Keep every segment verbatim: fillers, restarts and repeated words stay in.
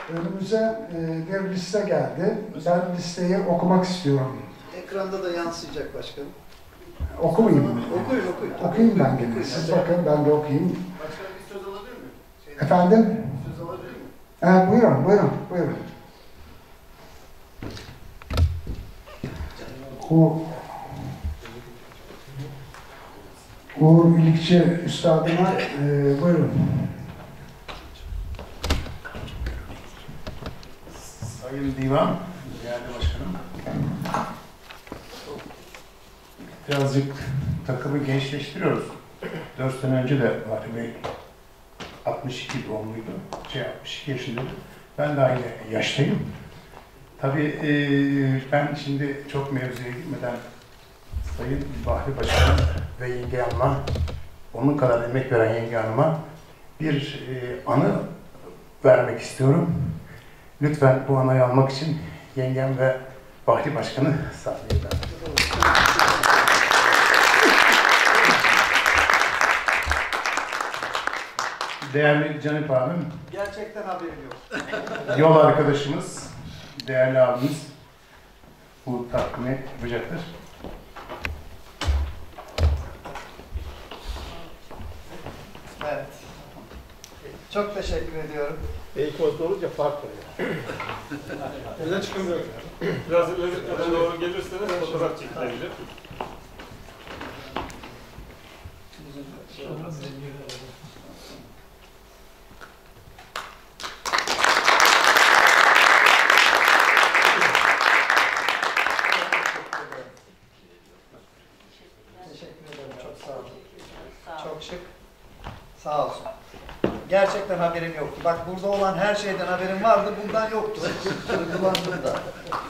önümüze bir liste geldi. Ben listeyi okumak istiyorum. Ekranda da yansıyacak başkanım. Okumayayım mı? Okuyun, okuyun. Okuyayım ben gene. Siz bakın, ben de okuyayım. Başkanım bir söz alabilir miyim? Şey, Efendim? söz alabilir miyim? Evet, buyurun, buyurun, buyurun. O Uğur İlikçi Üstadıma e, buyurun. Sayın Divan, değerli başkanım. Birazcık takımı gençleştiriyoruz. Dört sene önce de Bahri Bey altmış iki doğumluydu. Şey altmış iki yaşındaydı. Ben de aynı yaştayım. Tabii e, ben şimdi çok mevzuya girmeden Sayın Bahri Başkanım ve Yenge Hanım'a, onun kadar emek veren Yenge Hanım'a bir e, anı vermek istiyorum. Lütfen bu anayı almak için Yengem ve Bahri Başkanı sahneye davet ediyorum. Değerli Canip abim, Gerçekten haberim yok. yol arkadaşımız, değerli abimiz bu takdimi yapacaktır. Evet. Çok teşekkür ediyorum. İlk orta olunca fark var ya. Neden çıkamıyor? Biraz öne doğru gelirseniz fotoğraf çekilebilir. Teşekkür ederim. Çok sağ olun. Çok şık. Sağ olsun. Gerçekten haberim yoktu. Bak burada olan her şeyden haberim vardı. Bundan yoktu. Duygulandım da.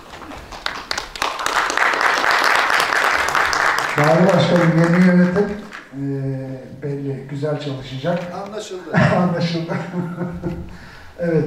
Bahri Başkanım yeni yönetim e, belli, güzel çalışacak. Anlaşıldı. Anlaşıldı. Evet.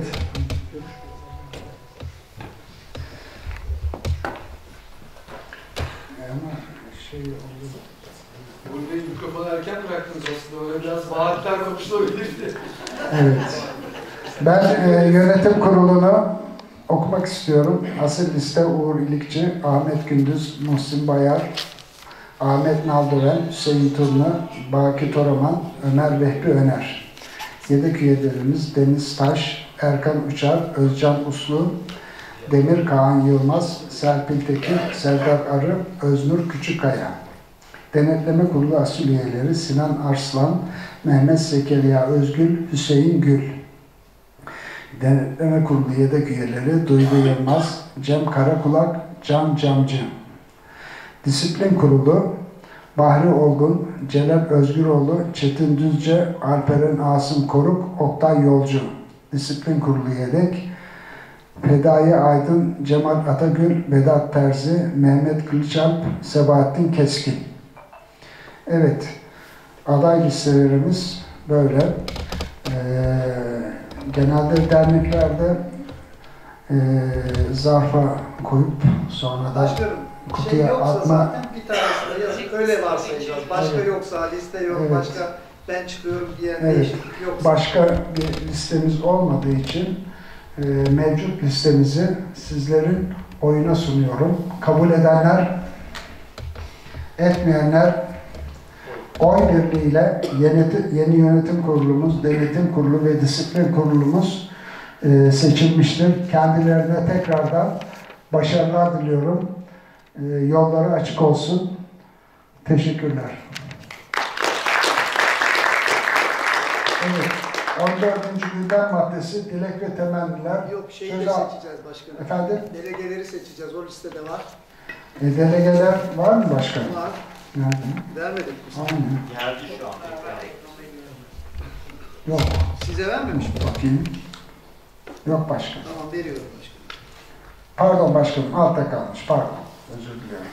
Ama şey oldu. Uğur Bey mikrofonu erken bıraktınız aslında. Öyle biraz vaatler konuşulabilirdi. Evet. Ben e, yönetim kurulunu okumak istiyorum. Asıl liste Uğur İlikçi, Ahmet Gündüz, Muhsin Bayar, Ahmet Naldıven, Hüseyin Turna, Baki Toraman, Ömer Vehbi Öner. Yedek üyelerimiz Deniz Taş, Erkan Uçar, Özcan Uslu, Demir Kaan Yılmaz, Serpil Tekin, Serdar Arı, Öznur Küçükkaya. Denetleme Kurulu asil üyeleri Sinan Arslan, Mehmet Zekeriya Özgül, Hüseyin Gül. Denetleme Kurulu yedek üyeleri Duygu Yılmaz, Cem Karakulak, Can Camcı. Disiplin Kurulu Bahri Olgun, Celal Özgüroğlu, Çetin Düzce, Alperen Asım Koruk, Oktay Yolcu. Disiplin Kurulu yedek Fedai Aydın, Cemal Atagül, Vedat Terzi, Mehmet Kılıçalp, Sebahattin Keskin. Evet, aday listelerimiz böyle. Ee, genelde derneklerde e, zarfa koyup sonra da Başkanım, kutuya şey yoksa atma. zaten bir tanesini yazıp öyle varsayacağız. Başka Evet. yoksa, liste yok, Evet. başka ben çıkıyorum diyen Evet. değişiklik yoksa. Başka bir listemiz olmadığı için e, mevcut listemizi sizlerin oyuna sunuyorum. Kabul edenler, etmeyenler oy birliğiyle yeni, yeni yönetim kurulumuz, denetim kurulu ve disiplin kurulumuz e, seçilmiştir. Kendilerine tekrardan başarılar diliyorum. E, yolları açık olsun. Teşekkürler. Evet. on dördüncü gündem maddesi dilek ve temenniler. Yok, şeyi de Söz al- seçeceğiz başkanım. Efendim? Delegeleri seçeceğiz. O listede var. E, delegeler var mı başka? Var. Nerede? Vermedik mi? Aynen. Geldi şu an. Yok. Size vermemiş mi? Bakayım. Yok başka. Tamam, veriyorum başkanım. Pardon başkanım. Altta kalmış. Pardon. Özür diliyorum.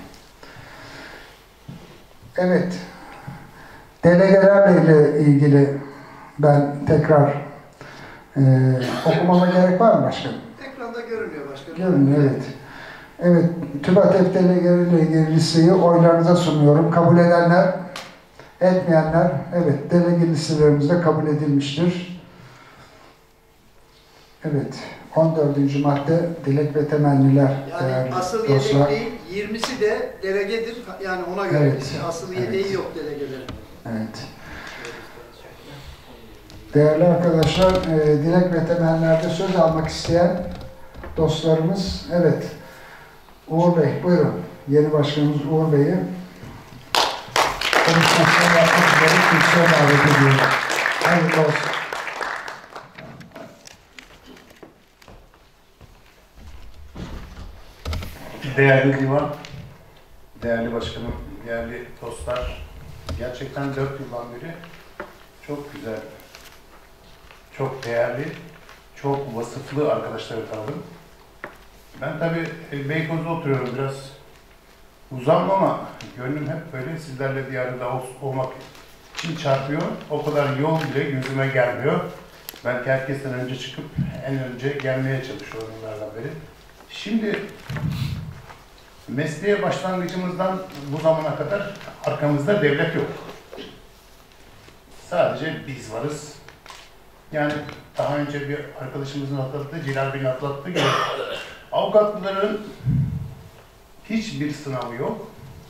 Evet. Delegelerle ilgili ben tekrar e, okumama gerek var mı başkanım? Ekranda görünüyor başkanım. Görünüyor, evet. Evet, TÜBATEP delegeleriyle ilgili listeyi oylarınıza sunuyorum. Kabul edenler, etmeyenler, evet, delege listelerimiz de kabul edilmiştir. Evet, on dördüncü madde dilek ve temenniler. Yani değerli asıl dostlar. yedek değil, yirmisi de delegedir. Yani ona göre Evet. liste. Asıl Evet. yedeği yok delegelerin. Evet. Değerli arkadaşlar, e, dilek ve temennilerde söz almak isteyen dostlarımız, evet. Uğur Bey, buyurun. Yeni başkanımız Uğur Bey'i konuşmasını yapmak üzere kürsüye davet ediyorum. Hayırlı olsun. Değerli divan, değerli başkanım, değerli dostlar, gerçekten dört yıldan beri çok güzel, çok değerli, çok vasıflı arkadaşları tanıdım. Ben tabii Beykoz'da oturuyorum, biraz uzağım ama gönlüm hep böyle sizlerle bir arada olmak için çarpıyor. O kadar yol bile gözüme gelmiyor. Belki herkesten önce çıkıp en önce gelmeye çalışıyorum bunlardan beri. Şimdi mesleğe başlangıcımızdan bu zamana kadar arkamızda devlet yok. Sadece biz varız. Yani daha önce bir arkadaşımızın atlattığı, Celal Bey'in atlattığı gibi avukatların hiçbir sınavı yok.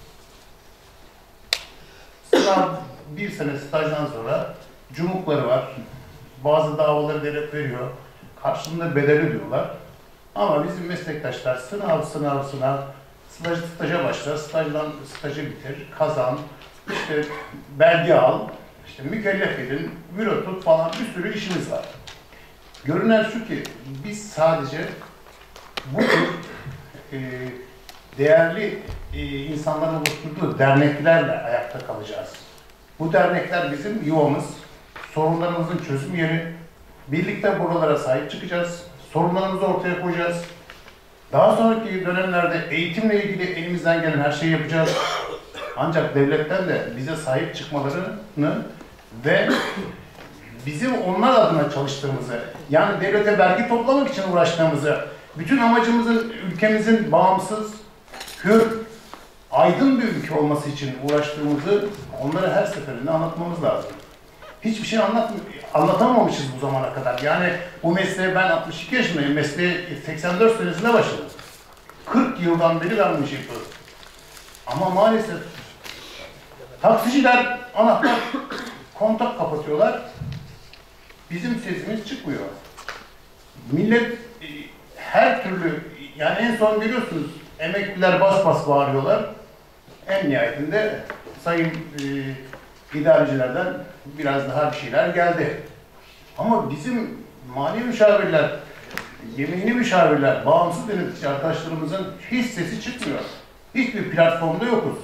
Sınav bir sene stajdan sonra cumhurları var. Bazı davaları devlet veriyor. Karşılığında bedel ödüyorlar. Ama bizim meslektaşlar sınav, sınav, sınav, staj, staja başla, stajdan stajı bitir, kazan, işte belge al, işte mükellef edin, büro tut falan bir sürü işimiz var. Görünen şu ki biz sadece bu tür e, değerli e, insanların oluşturduğu derneklerle ayakta kalacağız. Bu dernekler bizim yuvamız, sorunlarımızın çözüm yeri. Birlikte buralara sahip çıkacağız, sorunlarımızı ortaya koyacağız. Daha sonraki dönemlerde eğitimle ilgili elimizden gelen her şeyi yapacağız. Ancak devletten de bize sahip çıkmalarını ve bizim onlar adına çalıştığımızı, yani devlete vergi toplamak için uğraştığımızı, bütün amacımızın ülkemizin bağımsız, hür, aydın bir ülke olması için uğraştığımızı onlara her seferinde anlatmamız lazım. Hiçbir şey anlat, anlatamamışız bu zamana kadar. Yani bu mesleğe ben altmış iki yaşındayım, mesleğe seksen dört senesinde başladım. kırk yıldan beri ben bu işi yapıyorum. Ama maalesef taksiciler anahtar kontak kapatıyorlar. Bizim sesimiz çıkmıyor. Millet her türlü, yani en son görüyorsunuz emekliler bas bas bağırıyorlar. En nihayetinde sayın e, idarecilerden biraz daha bir şeyler geldi. Ama bizim mali müşavirler, yeminli müşavirler, bağımsız denetçi arkadaşlarımızın hiç sesi çıkmıyor. Hiçbir platformda yokuz.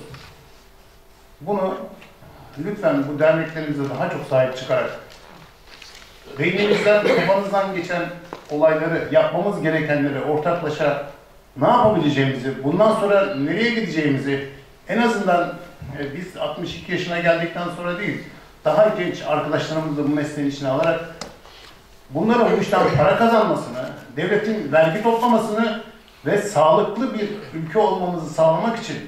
Bunu lütfen bu derneklerimize daha çok sahip çıkarak beyninizden, kafanızdan geçen olayları, yapmamız gerekenleri ortaklaşa ne yapabileceğimizi, bundan sonra nereye gideceğimizi en azından e, biz altmış iki yaşına geldikten sonra değil, daha genç arkadaşlarımızı da bu mesleğin içine alarak bunlara bu işten para kazanmasını, devletin vergi toplamasını ve sağlıklı bir ülke olmamızı sağlamak için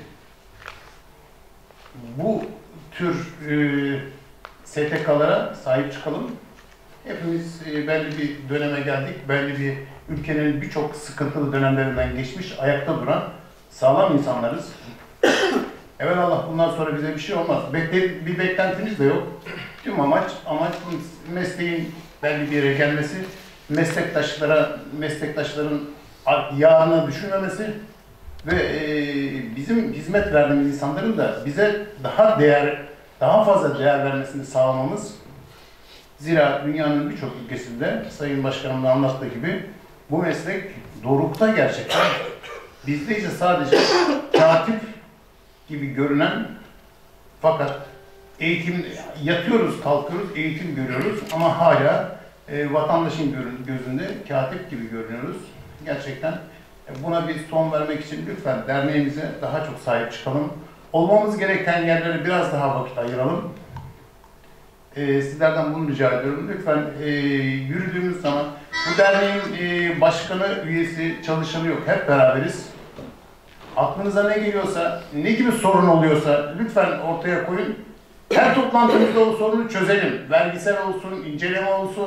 bu tür e, S T K'lara sahip çıkalım. Hepimiz e, belli bir döneme geldik, belli bir ülkenin birçok sıkıntılı dönemlerinden geçmiş, ayakta duran sağlam insanlarız. Evelallah bundan sonra bize bir şey olmaz. Bekle, bir beklentimiz de yok. Tüm amaç, amaç mesleğin belli bir yere gelmesi, meslektaşlara, meslektaşların yağını düşürmemesi ve e, bizim hizmet verdiğimiz insanların da bize daha değer, daha fazla değer vermesini sağlamamız. Zira dünyanın birçok ülkesinde Sayın Başkanım da anlattığı gibi bu meslek dorukta gerçekten. Bizde ise sadece katip gibi görünen fakat eğitim yatıyoruz, kalkıyoruz, eğitim görüyoruz ama hala e, vatandaşın gözünde katip gibi görünüyoruz. Gerçekten e, buna bir son vermek için lütfen derneğimize daha çok sahip çıkalım. Olmamız gereken yerlere biraz daha vakit ayıralım. E, sizlerden bunu rica ediyorum. Lütfen e, yürüdüğümüz zaman bu derneğin e, başkanı, üyesi, çalışanı yok. Hep beraberiz. Aklınıza ne geliyorsa, ne gibi sorun oluyorsa lütfen ortaya koyun. Her toplantımızda o sorunu çözelim. Vergisel olsun, inceleme olsun,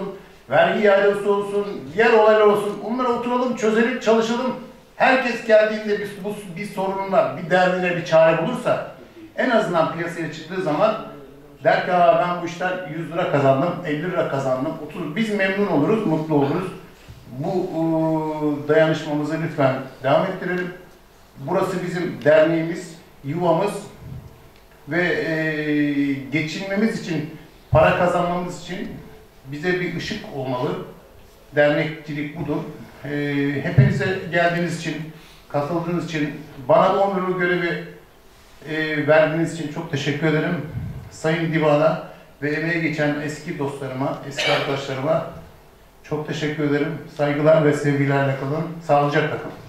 vergi iadesi olsun, diğer olaylar olsun. Onlara oturalım, çözelim, çalışalım. Herkes geldiğinde bir, bu, bir sorununa, bir derdine bir çare bulursa en azından piyasaya çıktığı zaman der ki ben bu işten yüz lira kazandım, elli lira kazandım, otuz. Biz memnun oluruz, mutlu oluruz. Bu ıı, dayanışmamızı lütfen devam ettirelim. Burası bizim derneğimiz, yuvamız ve e, geçinmemiz için, para kazanmamız için bize bir ışık olmalı. Dernekçilik budur. E, hepinize geldiğiniz için, katıldığınız için, bana bu onurlu görevi e, verdiğiniz için çok teşekkür ederim. Sayın Divan'a ve emeğe geçen eski dostlarıma, eski arkadaşlarıma çok teşekkür ederim. Saygılar ve sevgilerle kalın. Sağlıcakla kalın.